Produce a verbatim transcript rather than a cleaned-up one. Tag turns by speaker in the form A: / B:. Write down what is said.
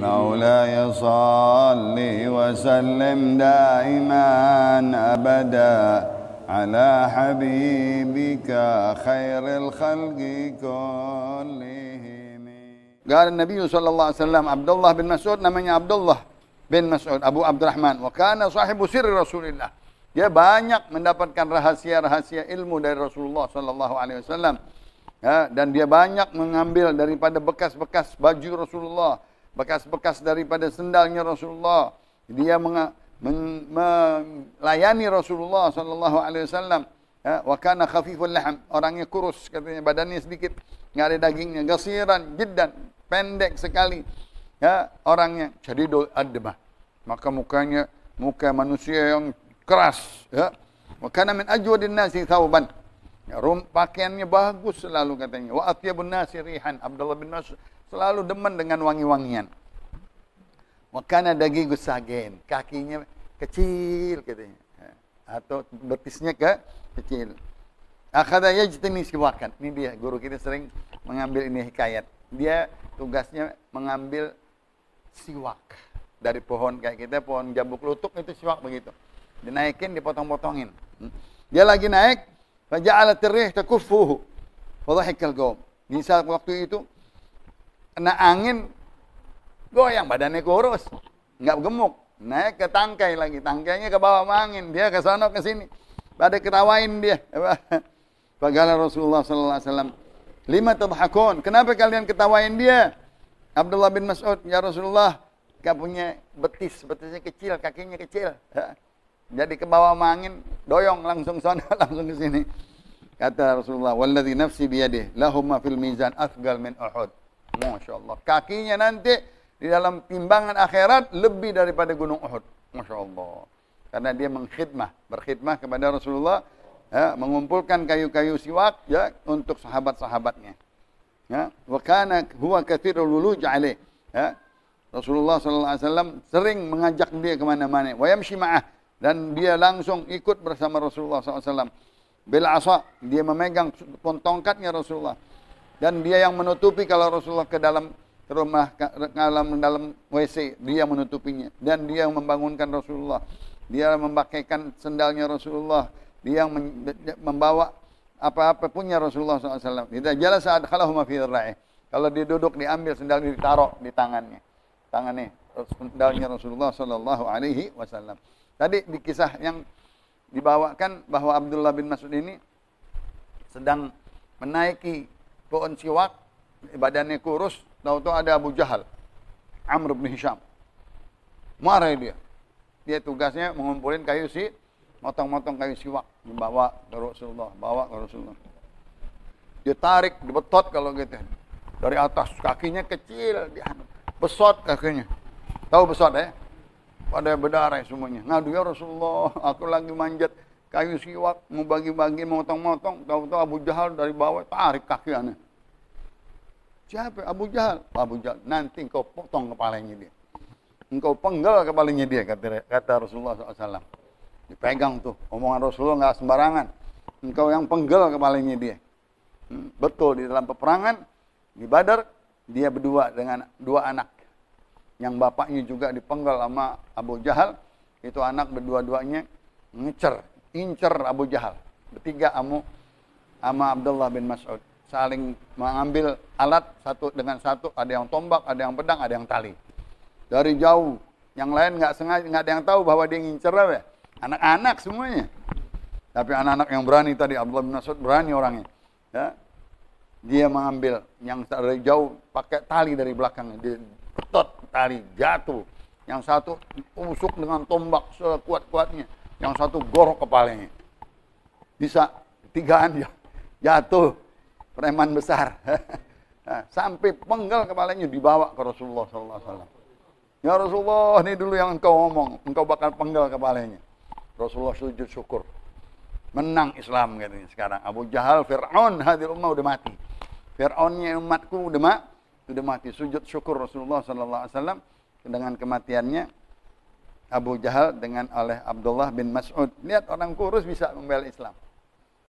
A: مولاي صل وسلم دائما أبدا على حبيبك خير الخلق كلهم. قال النبي صلى الله عليه وسلم عبد الله bin Mas'ud, namanya Abdullah bin Mas'ud, Abu Abdurrahman, wa kana sahibu sirri Rasulillah. Dia banyak mendapatkan rahasia-rahasia ilmu dari Rasulullah sallallahu alaihi wasallam. Ya, dan dia banyak mengambil daripada bekas-bekas baju Rasulullah, bekas-bekas daripada sendalnya Rasulullah. Dia meng, men, melayani Rasulullah sallallahu alaihi wasallam. Ya, wa kana khafiful laham, orangnya kurus katanya, badannya sedikit, enggak ada dagingnya, gasiran jiddan, pendek sekali. Ya, orangnya syadidul admah. Maka mukanya muka manusia yang keras, ya. Wa kana min ajwadin nasi thawban. Ya, rum, pakaiannya bagus selalu katanya. Wa atyabun nasi rihan. Abdullah bin Mas'ud selalu demen dengan wangi-wangian. Wa kana dagigus sagen. Kakinya kecil katanya. Atau betisnya ke kecil. Akhadha yajtani siwakan. Ini dia, guru kita sering mengambil ini hikayat. Dia tugasnya mengambil siwak dari pohon kayak kita, pohon jambu klutuk itu siwak begitu. Dinaikin, dipotong-potongin. Dia lagi naik, faja'alat ar-rih takuffuhu wa dhahikal qaum. Di saat waktu itu kena angin, goyang, badannya kurus, enggak gemuk, naik ke tangkai lagi, tangkainya ke bawah angin, dia ke sana ke sini. Pada ketawain dia. Faqala Rasulullah sallallahu alaihi wasallam, "Lima tadhakun?" Kenapa kalian ketawain dia? Abdullah bin Mas'ud, "Ya Rasulullah, enggak punya betis, betisnya kecil, kakinya kecil." Jadi ke bawah angin, doyong langsung sana, langsung ke sini. Kata Rasulullah, "Walladzi nafsi biyadihi, lahum ma fil mizan athqal min Uhud." Masya Allah. Kakinya nanti di dalam timbangan akhirat lebih daripada gunung Uhud. Masya Allah. Karena dia mengkhidmah, berkhidmah kepada Rasulullah, ya, mengumpulkan kayu-kayu siwak ya untuk sahabat-sahabatnya. Ya, wa kana huwa katsirul wuluj alaih. Ya. Rasulullah sallallahu alaihi wasallam sering mengajak dia ke mana-mana. Wa yamshi ma'ah, dan dia langsung ikut bersama Rasulullah sallallahu alaihi wasallam. Bil asa, dia memegang tongkatnya Rasulullah. Dan dia yang menutupi kalau Rasulullah ke dalam rumah, ke dalam dalam W C, dia menutupinya. Dan dia yang membangunkan Rasulullah. Dia memakaikan sendalnya Rasulullah. Dia yang membawa apa-apa punya Rasulullah sallallahu alaihi wasallam. Idza jalasa adkhalahu ma fi dhirra'i. Kalau dia duduk, diambil sendal, ditaruh di tangannya. Tangannya sendalnya Rasulullah sallallahu alaihi wasallam. Tadi di kisah yang dibawakan bahwa Abdullah bin Mas'ud ini sedang menaiki pohon siwak, badannya kurus, tahu-tahu ada Abu Jahal, Amr bin Hisham. Marah dia. Dia tugasnya mengumpulin kayu si, motong-motong kayu siwak, dibawa ke Rasulullah, bawa ke Rasulullah. Dia tarik, dibetot kalau gitu. Dari atas, kakinya kecil, dia besot kakinya. Tahu besot ya? Pada berdarah semuanya. Ngadu, "Ya Rasulullah, aku lagi manjat kayu siwak, mau bagi-bagi, motong-motong, tahu-tahu Abu Jahal dari bawah tarik kaki aneh." Siapa? Abu Jahal. Abu Jahal, nanti engkau potong kepalanya dia. Engkau penggal kepalanya dia, kata, kata Rasulullah sallallahu alaihi wasallam. Dipegang tuh, omongan Rasulullah nggak sembarangan. Engkau yang penggal kepalanya dia. Hmm, betul, di dalam peperangan, di Badar, dia berdua dengan dua anak. Yang bapaknya juga dipenggal sama Abu Jahal. Itu anak berdua-duanya ngecer, incer Abu Jahal. Bertiga amu sama Abdullah bin Mas'ud. Saling mengambil alat satu dengan satu. Ada yang tombak, ada yang pedang, ada yang tali. Dari jauh. Yang lain nggak sengaja, nggak ada yang tahu bahwa dia ngincer apa. Anak-anak semuanya. Tapi anak-anak yang berani tadi, Abdullah bin Mas'ud berani orangnya. Ya. Dia mengambil yang dari jauh pakai tali dari belakangnya. Dia betot tali, jatuh. Yang satu usuk dengan tombak sekuat-kuatnya. Yang satu gorok kepalanya. Bisa tigaan jatuh. Preman besar. Nah, sampai penggal kepalanya dibawa ke Rasulullah sallallahu alaihi wasallam. "Ya Rasulullah, ini dulu yang engkau ngomong, engkau bakal penggal kepalanya." Rasulullah sujud syukur. Menang Islam katanya sekarang. Abu Jahal, Fir'aun, hadir ummah udah mati. Fir'aunnya umatku udah mati. Sudah mati, sujud syukur Rasulullah sallallahu alaihi wasallam dengan kematiannya Abu Jahal dengan oleh Abdullah bin Mas'ud. Lihat orang kurus bisa membela Islam.